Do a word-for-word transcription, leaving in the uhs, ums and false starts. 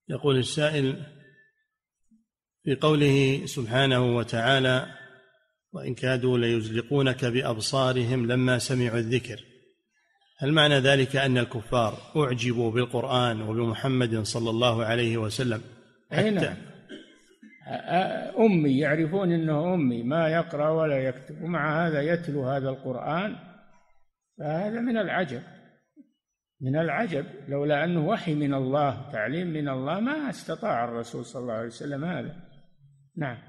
يقول السائل: في قوله سبحانه وتعالى: وإن كادوا ليزلقونك بأبصارهم لما سمعوا الذكر، هل معنى ذلك أن الكفار أعجبوا بالقرآن وبمحمد صلى الله عليه وسلم حتى أمي، يعرفون أنه أمي ما يقرأ ولا يكتب، ومع هذا يتلو هذا القرآن؟ فهذا من العجب، من العجب. لولا أنه وحي من الله، تعليم من الله، ما استطاع الرسول صلى الله عليه وسلم هذا. نعم.